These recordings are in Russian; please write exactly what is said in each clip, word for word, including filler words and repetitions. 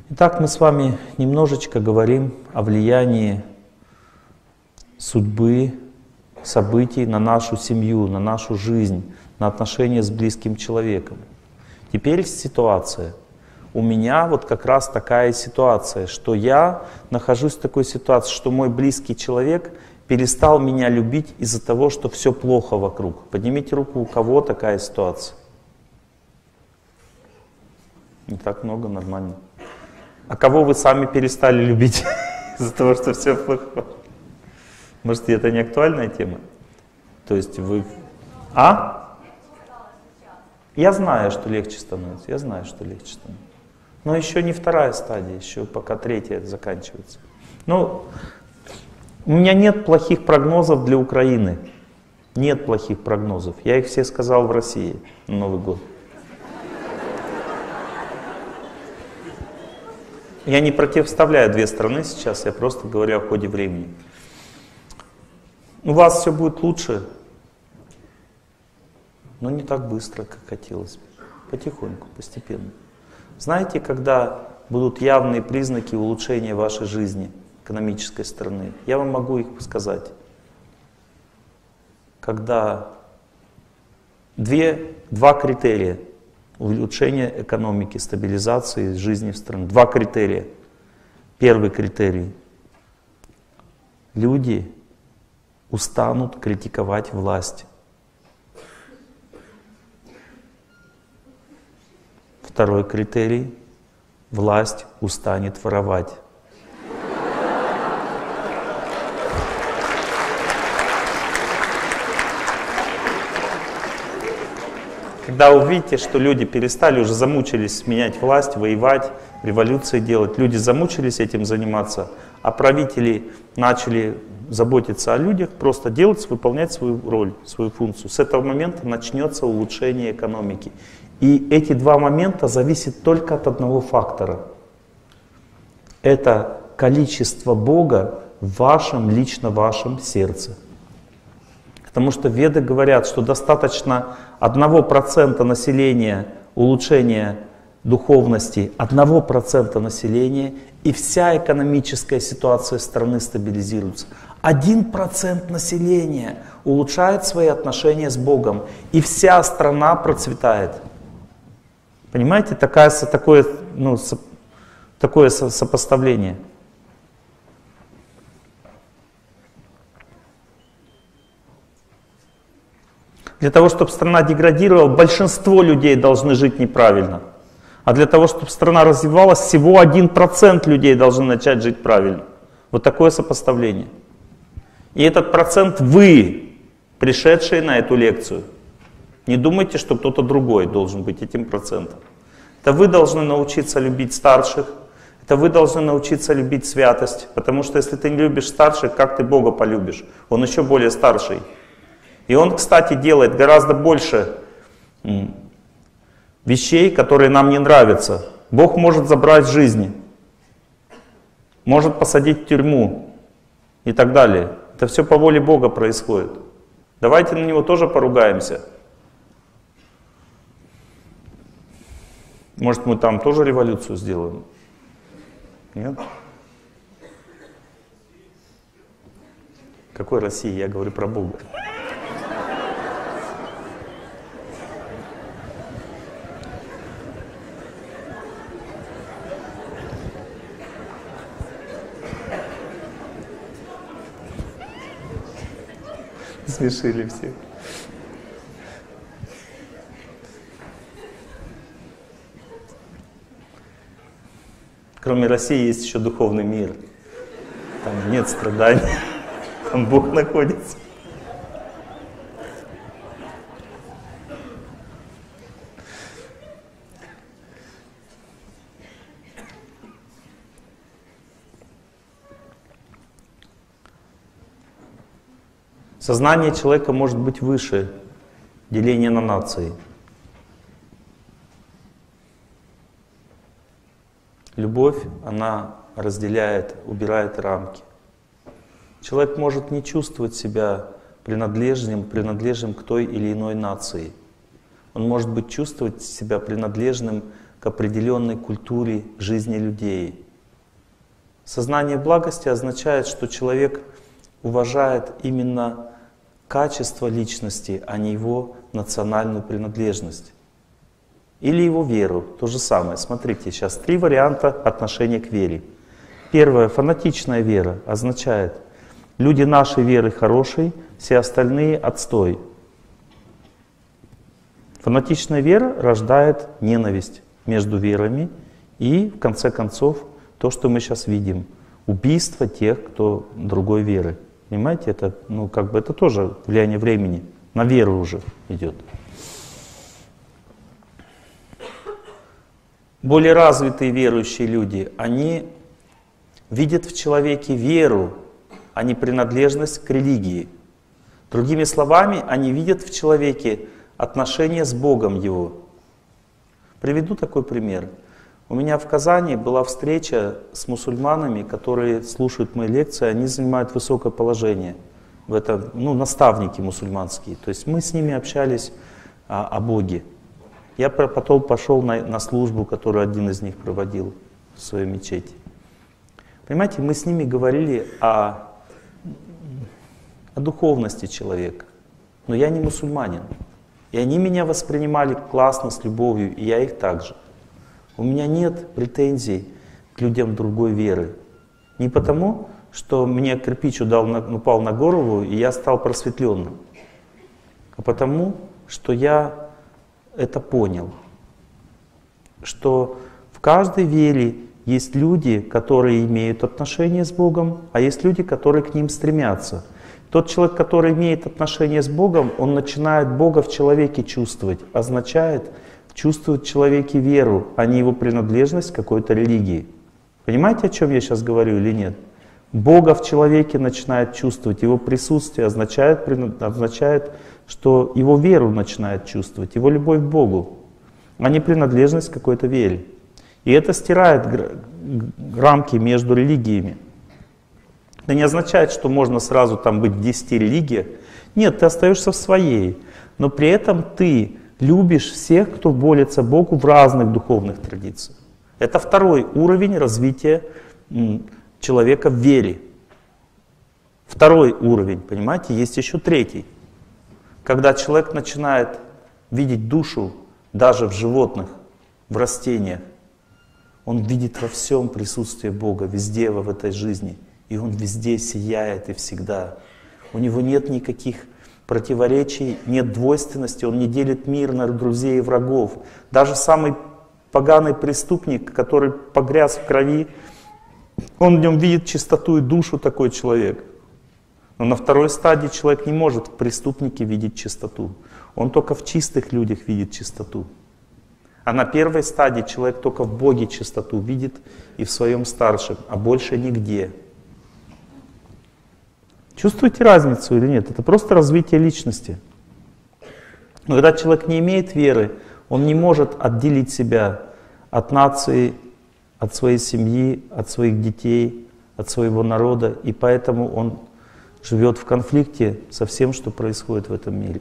Итак, мы с вами немножечко говорим о влиянии судьбы, событий на нашу семью, на нашу жизнь, на отношения с близким человеком. Теперь ситуация. У меня вот как раз такая ситуация, что я нахожусь в такой ситуации, что мой близкий человек перестал меня любить из-за того, что все плохо вокруг. Поднимите руку, у кого такая ситуация. Не так много, нормально. А кого вы сами перестали любить из-за того, что все плохо? Может, это не актуальная тема? То есть вы... А? Я знаю, что легче становится. Я знаю, что легче становится. Но еще не вторая стадия, еще пока третья заканчивается. Ну, у меня нет плохих прогнозов для Украины. Нет плохих прогнозов. Я их все сказал в России на Новый год. Я не противоставляю две страны сейчас, я просто говорю о ходе времени. У вас все будет лучше, но не так быстро, как хотелось бы. Потихоньку, постепенно. Знаете, когда будут явные признаки улучшения вашей жизни, экономической стороны? Я вам могу их сказать. Когда две, два критерия улучшения экономики, стабилизации жизни в стране. Два критерия. Первый критерий. Люди устанут критиковать власть. Второй критерий. Власть устанет воровать. Когда увидите, что люди перестали, уже замучились менять власть, воевать, революции делать, люди замучились этим заниматься, а правители начали заботиться о людях, просто делать, выполнять свою роль, свою функцию. С этого момента начнется улучшение экономики. И эти два момента зависят только от одного фактора. Это количество Бога в вашем, лично вашем сердце. Потому что веды говорят, что достаточно одного процента населения улучшения духовности, одного процента населения, и вся экономическая ситуация страны стабилизируется. Один процент населения улучшает свои отношения с Богом, и вся страна процветает. Понимаете, такое, такое, ну, такое сопоставление. Для того, чтобы страна деградировала, большинство людей должны жить неправильно. А для того, чтобы страна развивалась, всего один процент людей должны начать жить правильно. Вот такое сопоставление. И этот процент вы, пришедшие на эту лекцию. Не думайте, что кто-то другой должен быть этим процентом. Это вы должны научиться любить старших, это вы должны научиться любить святость. Потому что если ты не любишь старших, как ты Бога полюбишь? Он еще более старший. И он, кстати, делает гораздо больше вещей, которые нам не нравятся. Бог может забрать жизни, может посадить в тюрьму и так далее. Это все по воле Бога происходит. Давайте на Него тоже поругаемся. Может, мы там тоже революцию сделаем? Нет? Какой России? Я говорю про Бога. Смешили всех. Кроме России есть еще духовный мир. Там нет страданий. Там Бог находится. Сознание человека может быть выше деления на нации. Любовь, она разделяет, убирает рамки. Человек может не чувствовать себя принадлежным, принадлежным к той или иной нации. Он может быть чувствовать себя принадлежным к к определенной культуре жизни людей. Сознание благости означает, что человек уважает именно качество личности, а не его национальную принадлежность. Или его веру. То же самое. Смотрите, сейчас три варианта отношения к вере. Первое, фанатичная вера, означает, люди нашей веры хорошие, все остальные отстой. Фанатичная вера рождает ненависть между верами и, в конце концов, то, что мы сейчас видим, убийство тех, кто другой веры. Понимаете, это, ну, как бы это тоже влияние времени, на веру уже идет. Более развитые верующие люди, они видят в человеке веру, а не принадлежность к религии. Другими словами, они видят в человеке отношения с Богом его. Приведу такой пример. У меня в Казани была встреча с мусульманами, которые слушают мои лекции, они занимают высокое положение. В этом, ну, наставники мусульманские. То есть мы с ними общались а, о Боге. Я потом пошел на, на службу, которую один из них проводил в своей мечети. Понимаете, мы с ними говорили о, о духовности человека. Но я не мусульманин. И они меня воспринимали классно, с любовью, и я их также. У меня нет претензий к людям другой веры. Не потому, что мне кирпич упал на, упал на голову, и я стал просветленным. А потому, что я это понял. Что в каждой вере есть люди, которые имеют отношения с Богом, а есть люди, которые к ним стремятся. Тот человек, который имеет отношения с Богом, он начинает Бога в человеке чувствовать. Означает чувствовать в человеке веру, а не его принадлежность к какой-то религии. Понимаете, о чем я сейчас говорю или нет? Бога в человеке начинает чувствовать, его присутствие означает, означает, что его веру начинает чувствовать, его любовь к Богу, а не принадлежность к какой-то вере. И это стирает рамки между религиями. Это не означает, что можно сразу там быть в десяти религиях. Нет, ты остаешься в своей, но при этом ты любишь всех, кто молится Богу в разных духовных традициях. Это второй уровень развития человека в вере. Второй уровень, понимаете, есть еще третий. Когда человек начинает видеть душу даже в животных, в растениях, он видит во всем присутствие Бога, везде в этой жизни. И он везде сияет и всегда. У него нет никаких противоречий, нет двойственности, он не делит мир на друзей и врагов. Даже самый поганый преступник, который погряз в крови, он в нем видит чистоту и душу, такой человек. Но на второй стадии человек не может в преступнике видеть чистоту. Он только в чистых людях видит чистоту. А на первой стадии человек только в Боге чистоту видит и в своем старшем, а больше нигде. Чувствуете разницу или нет? Это просто развитие личности. Но когда человек не имеет веры, он не может отделить себя от нации, от своей семьи, от своих детей, от своего народа, и поэтому он живет в конфликте со всем, что происходит в этом мире.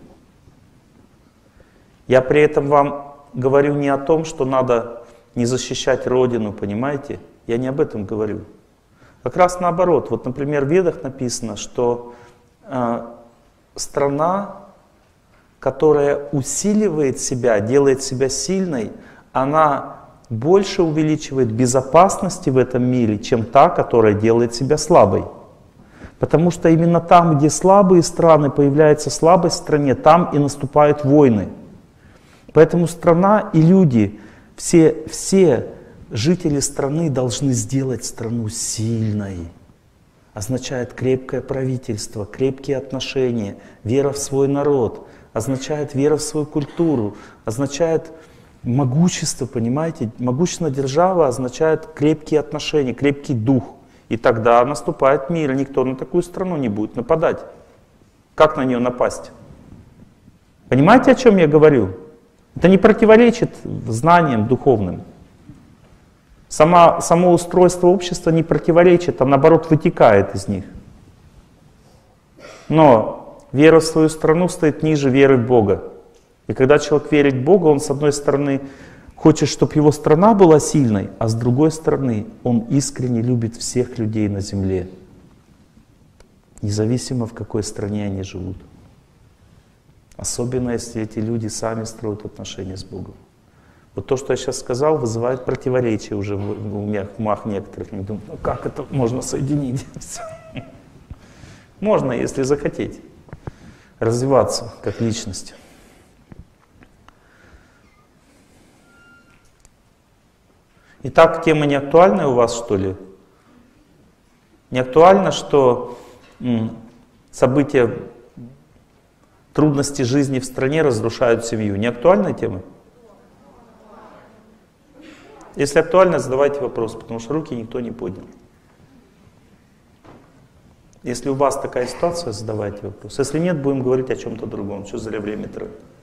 Я при этом вам говорю не о том, что надо не защищать Родину, понимаете? Я не об этом говорю. Как раз наоборот. Вот, например, в Ведах написано, что э, страна, которая усиливает себя, делает себя сильной, она больше увеличивает безопасности в этом мире, чем та, которая делает себя слабой. Потому что именно там, где слабые страны, появляется слабость в стране, там и наступают войны. Поэтому страна и люди, все, все жители страны должны сделать страну сильной. Означает крепкое правительство, крепкие отношения, вера в свой народ, означает вера в свою культуру, означает могущество, понимаете? Могущественная держава означает крепкие отношения, крепкий дух. И тогда наступает мир, и никто на такую страну не будет нападать. Как на нее напасть? Понимаете, о чем я говорю? Это не противоречит знаниям духовным. Само, само устройство общества не противоречит, а наоборот вытекает из них. Но вера в свою страну стоит ниже веры в Бога. И когда человек верит в Бога, он с одной стороны хочет, чтобы его страна была сильной, а с другой стороны, он искренне любит всех людей на земле, независимо в какой стране они живут. Особенно, если эти люди сами строят отношения с Богом. Вот то, что я сейчас сказал, вызывает противоречие уже в умах некоторых. Они думают, ну как это можно соединить? Можно, если захотеть развиваться как личность. Итак, тема не актуальна у вас, что ли? Не актуально, что м, события, трудности жизни в стране разрушают семью. Не актуальная тема? Если актуально, задавайте вопрос, потому что руки никто не поднял. Если у вас такая ситуация, задавайте вопрос. Если нет, будем говорить о чем-то другом. Что зря время тратить.